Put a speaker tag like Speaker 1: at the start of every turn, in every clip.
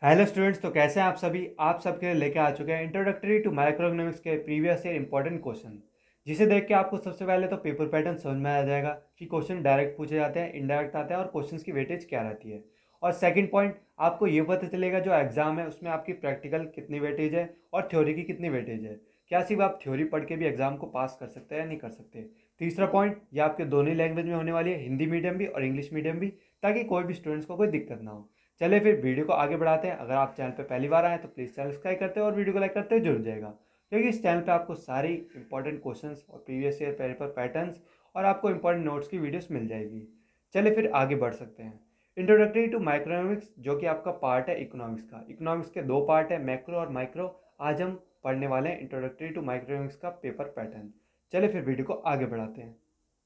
Speaker 1: Hello students, तो कैसे हैं आप सभी। आप सबके लिए लेके आ चुके हैं इंट्रोडक्टरी टू माइक्रोइकोनॉमिक्स के प्रीवियस ईयर इंपॉर्टेंट क्वेश्चन, जिसे देख के आपको सबसे पहले तो पेपर पैटर्न समझ में आ जाएगा कि क्वेश्चन डायरेक्ट पूछे जाते हैं, इनडायरेक्ट आते हैं और क्वेश्चंस की वेटेज क्या रहती है। और सेकंड पॉइंट, आपको ये पता चलेगा जो एग्जाम है उसमें आपकी प्रैक्टिकल कितनी वेटेज है और थ्योरी की कितनी वेटेज है। क्या सिर्फ आप थ्योरी पढ़ के भी एग्जाम को पास कर सकते हैं या नहीं कर सकते। तीसरा पॉइंट, ये आपके दोनों लैंग्वेज में होने वाली है, हिंदी मीडियम भी और इंग्लिश मीडियम भी, ताकि कोई भी स्टूडेंट्स को कोई दिक्कत ना हो। चलिए फिर वीडियो को आगे बढ़ाते हैं। अगर आप चैनल पर पहली बार आए तो प्लीज़ चैनल सब्सक्राइब करते हैं और वीडियो को लाइक करते हुए जुड़ जाएगा, क्योंकि इस चैनल पे आपको सारी इंपॉर्टेंट क्वेश्चंस और प्रीवियस ईयर पेपर पैटर्न्स और आपको इंपॉर्टेंट नोट्स की वीडियोस मिल जाएगी। चलिए फिर आगे बढ़ सकते हैं। इंट्रोडक्टरी टू माइक्रोइकोनॉमिक्स, जो कि आपका पार्ट है इकोनॉमिक्स का। इकोनॉमिक्स के दो पार्ट है, मैक्रो और माइक्रो। आज हम पढ़ने वाले हैं इंट्रोडक्टरी टू माइक्रोइकोनॉमिक्स का पेपर पैटर्न। चलिए फिर वीडियो को आगे बढ़ाते हैं।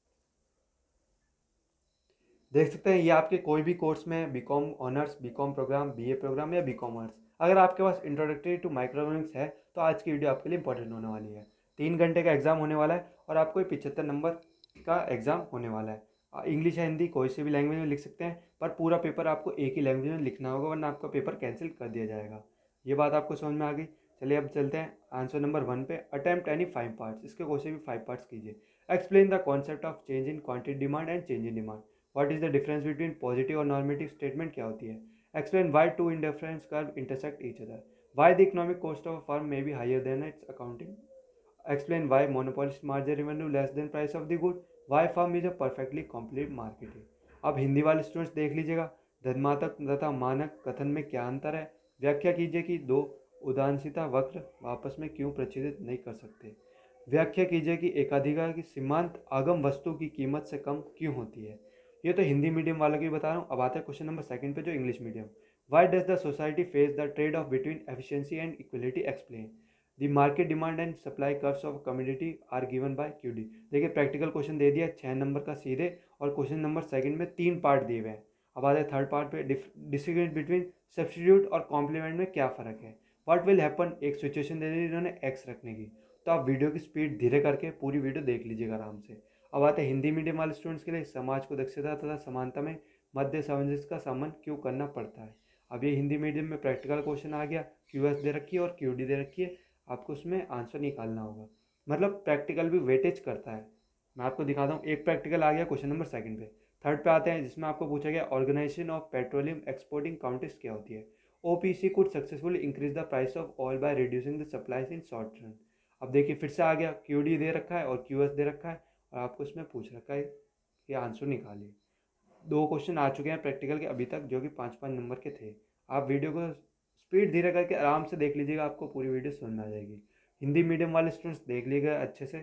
Speaker 1: देख सकते हैं ये आपके कोई भी कोर्स में BCom honours, BCom programme, BA programme या बी कॉमर्स, अगर आपके पास इंट्रोडक्टरी टू माइक्रोइकोनॉमिक्स है तो आज की वीडियो आपके लिए इंपॉर्टेंट होने वाली है। 3 घंटे का एग्जाम होने वाला है और आपको 75 नंबर का एग्जाम होने वाला है। इंग्लिश या हिंदी कोई सी भी लैंग्वेज में लिख सकते हैं, पर पूरा पेपर आपको एक ही लैंग्वेज में लिखना होगा, वरना आपका पेपर कैंसिल कर दिया जाएगा। ये बात आपको समझ में आ गई। चलिए अब चलते हैं आंसर नंबर 1 पे। अटेम्प्ट एनी 5 पार्ट्स, इसके क्वेश्चन भी 5 पार्ट्स कीजिए। Explain the concept of change in quantity demand and change in demand. What is the difference between positive और नॉर्मेटिव स्टेटमेंट क्या होती है। Explain why two indifference curve intersect each other. Why the economic cost of a firm may be higher than its accounting. Explain why monopolist margin revenue less than price of the good. Why firm is a perfectly complete marketing. अब हिंदी वाले students देख लीजिएगा। धर्मात्मक तथा मानक कथन में क्या अंतर है। व्याख्या कीजिए कि दो उदासीनता वक्र आपस में क्यों प्रचित नहीं कर सकते। व्याख्या कीजिए कि एकाधिकार की सीमांत आगम वस्तु की कीमत से कम क्यों होती है। ये तो हिंदी मीडियम वालों की बता रहा हूँ। अब आता है क्वेश्चन नंबर 2 पे, जो English medium. Why does the society face the trade off between efficiency and equality. Explain. The market demand and supply curves of community are given by QD. देखिए प्रैक्टिकल क्वेश्चन दे दिया 6 number का सीधे, और question number 2 में 3 part दिए हुए हैं। अब आते हैं थर्ड पार्ट पे। डिस्टिंग्विश बिटवीन सब्सटीट्यूट और कॉम्प्लीमेंट में क्या फ़र्क है। व्हाट विल हैपन, एक सिचुएशन दे दी इन्होंने एक्स रखने की, तो आप वीडियो की स्पीड धीरे करके पूरी वीडियो देख लीजिएगा आराम से। अब आते हैं हिंदी मीडियम वाले स्टूडेंट्स के लिए। समाज को दक्षता तथा समानता में मध्य सामंजस्य का संबंध क्यों करना पड़ता है। अब ये हिंदी मीडियम में प्रैक्टिकल क्वेश्चन आ गया। क्यूएस दे रखी है और क्यूडी दे रखी है, आपको उसमें आंसर निकालना होगा। मतलब प्रैक्टिकल भी वेटेज करता है। मैं आपको दिखाता हूँ। एक प्रैक्टिकल आ गया क्वेश्चन नंबर 2 पे। थर्ड पे आते हैं, जिसमें आपको पूछा गया organisation of petroleum exporting countries क्या होती है। OPEC could successfully increase the price of oil by reducing the supplies in short run. अब देखिए फिर से आ गया, क्यूडी दे रखा है और क्यूएस दे रखा है, और आपको इसमें पूछ रखा है कि आंसर निकालिए। 2 क्वेश्चन आ चुके हैं प्रैक्टिकल के अभी तक, जो कि 5-5 नंबर के थे। आप वीडियो को स्पीड धीरे करके आराम से देख लीजिएगा, आपको पूरी वीडियो समझ में आ जाएगी। हिंदी मीडियम वाले स्टूडेंट्स देख लीजिएगा अच्छे से।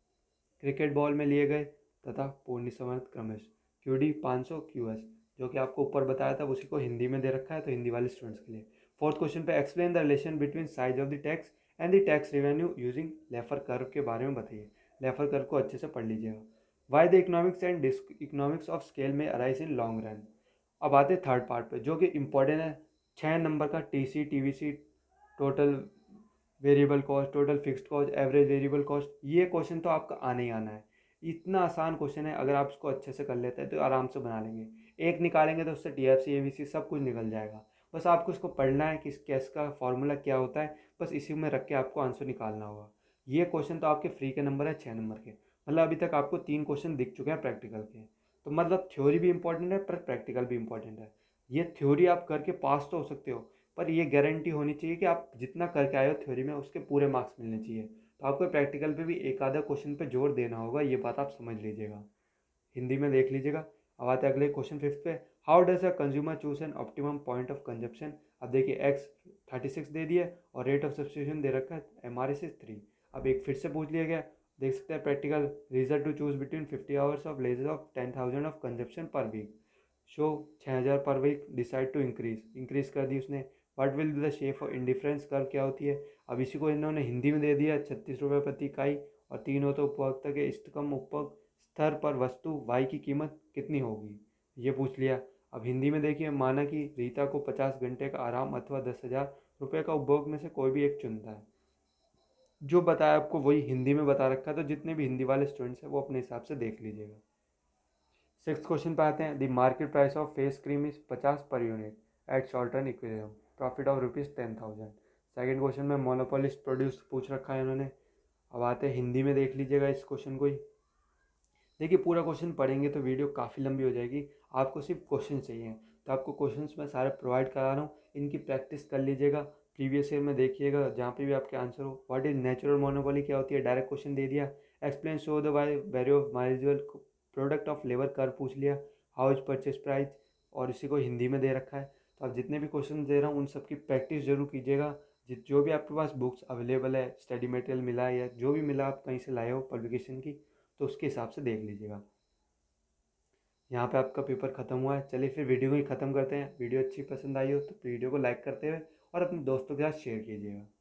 Speaker 1: क्रिकेट बॉल में लिए गए तथा पूर्ण समर्थ क्रमश। क्यूडी 500 क्यूएस, जो कि आपको ऊपर बताया था, उसी को हिंदी में दे रखा है, तो हिंदी वाले स्टूडेंट्स के लिए। फोर्थ क्वेश्चन पे, explain the relation between size of the tax and the tax revenue using Laffer curve के बारे में बताइए। लेफर कर्व को अच्छे से पढ़ लीजिएगा। Why the economics and economics of scale में अराइज इन लॉन्ग रन। अब आते थर्ड पार्ट पे, जो कि इंपॉर्टेंट है। 6 नंबर का TC TVC, total variable cost, total fixed cost, average variable cost. ये क्वेश्चन तो आपका आने ही आना है। इतना आसान क्वेश्चन है, अगर आप इसको अच्छे से कर लेते हैं तो आराम से बना लेंगे। एक निकालेंगे तो उससे टीएफसी एवीसी सब कुछ निकल जाएगा। बस आपको इसको पढ़ना है कि कैस का फॉर्मूला क्या होता है, बस इसी में रख के आपको आंसर निकालना होगा। ये क्वेश्चन तो आपके फ्री के नंबर है 6 नंबर के। मतलब अभी तक आपको 3 क्वेश्चन दिख चुके हैं प्रैक्टिकल के। तो मतलब थ्योरी भी इंपॉर्टेंट है पर प्रैक्टिकल भी इंपॉर्टेंट है। ये थ्योरी आप करके पास तो हो सकते हो, पर ये गारंटी होनी चाहिए कि आप जितना करके आए हो थ्योरी में उसके पूरे मार्क्स मिलने चाहिए। तो आपको प्रैक्टिकल पे भी एक आधा क्वेश्चन पे जोर देना होगा, ये बात आप समझ लीजिएगा। हिंदी में देख लीजिएगा। अब आते हैं अगले क्वेश्चन 5 पे। How does a consumer choose an optimum point of consumption. अब देखिए एक्स 36 दे दिया और रेट ऑफ सब्सटीट्यूशन दे रखा है एमआरएस इज 3। अब एक फिर से पूछ लिया गया, देख सकते हैं practical. Reason to choose between 50 hours of leisure of 10,000 of consumption per week. Show 6,000 per week, decide to increase कर दी उसने। What will be the shape of indifference curve क्या होती है। अब इसी को इन्होंने हिंदी में दे दिया 36 रुपये प्रति इकाई, और 3 हो तो उपभोक्ता के इष्टतम उपभोग स्तर पर वस्तु वाई की कीमत कितनी होगी, ये पूछ लिया। अब हिंदी में देखिए, माना कि रीता को 50 घंटे का आराम अथवा 10,000 रुपये का उपभोग में से कोई भी एक चुनता है। जो बताया आपको वही हिंदी में बता रखा है, तो जितने भी हिंदी वाले स्टूडेंट्स हैं वो अपने हिसाब से देख लीजिएगा। 6 क्वेश्चन पे आते हैं। The market price of face cream is 50 per unit at short run equilibrium. Profit of ₹10,000। Second question में मोनोपोलिस्ट प्रोड्यूस पूछ रखा है इन्होंने। अब आते हैं हिंदी में, देख लीजिएगा इस क्वेश्चन को ही। देखिए पूरा क्वेश्चन पढ़ेंगे तो वीडियो काफ़ी लंबी हो जाएगी, आपको सिर्फ क्वेश्चन चाहिए, तो आपको क्वेश्चंस मैं सारे प्रोवाइड करा रहा हूँ, इनकी प्रैक्टिस कर लीजिएगा। प्रीवियस ईयर में देखिएगा जहाँ पे भी आपके आंसर हो। व्हाट इज नेचुरल मोनोपोली क्या होती है, डायरेक्ट क्वेश्चन दे दिया। Explain show the value of marginal product of labour कर पूछ लिया। हाउ इज परचेज प्राइस, और इसी को हिंदी में दे रखा है। तो आप जितने भी क्वेश्चन दे रहा हूँ उन सबकी प्रैक्टिस जरूर कीजिएगा। जो भी आपके पास बुक्स अवेलेबल है, स्टडी मटेरियल मिला है या जो भी मिला आप कहीं से लाए हो पब्लिकेशन की, तो उसके हिसाब से देख लीजिएगा। यहाँ पे आपका पेपर ख़त्म हुआ है। चलिए फिर वीडियो को ही ख़त्म करते हैं। वीडियो अच्छी पसंद आई हो तो वीडियो को लाइक करते हुए और अपने दोस्तों के साथ शेयर कीजिएगा।